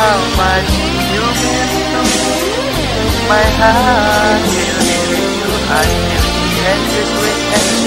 how much you mean to me. My heart will never you until the end is with